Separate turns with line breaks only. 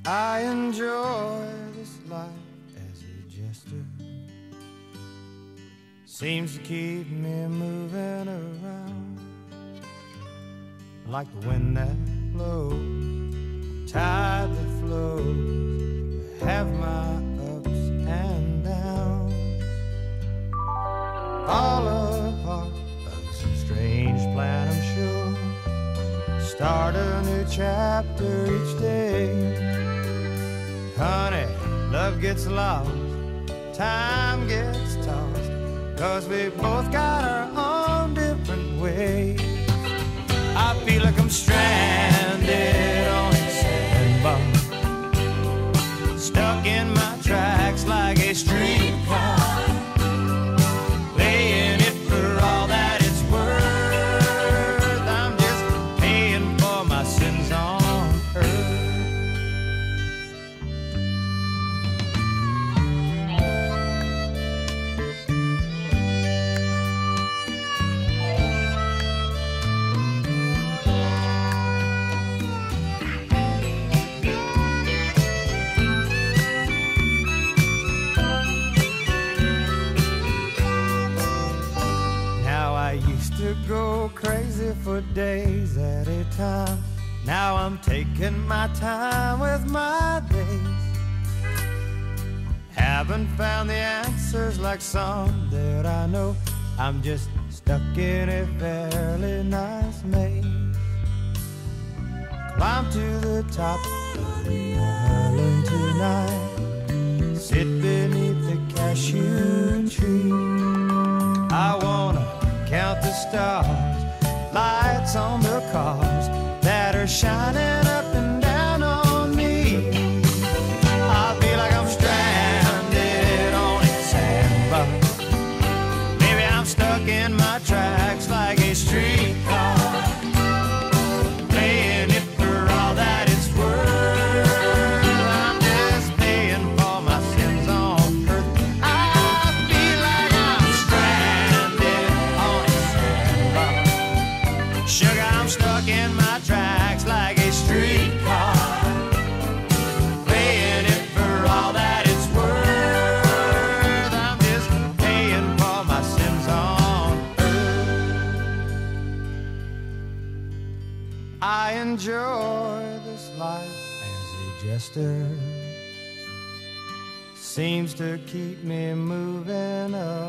I enjoy this life as a jester. Seems to keep me moving around like the wind that blows, tide that flows. I have my ups and downs, all a part of some strange plan, I'm sure. Start a new chapter each day. Honey, love gets lost, time gets tossed, 'cause we both got our own different ways. I feel like I'm stranded on a sandbar, stuck in my tracks like a streetcar, playing it for all that it's worth. I'm just paying for my sins on earth. To go crazy for days at a time. Now I'm taking my time with my days. Haven't found the answers like some that I know. I'm just stuck in a fairly nice maze. Climb to the top of the island tonight, sit beneath the cashew tree. I wanna count the stars, lights on the cars that are shining up and down on me. I feel like I'm stranded on a sandbar. Maybe I'm stuck in my tracks like a streetcar, playing it for all that it's worth. I'm just paying for my sins on earth. I feel like I'm stranded on a sandbar. Sugar, I'm stuck in my tracks like a streetcar, playing it for all that it's worth. I'm just paying for my sins on earth. I enjoy this life as a jester. Seems to keep me moving up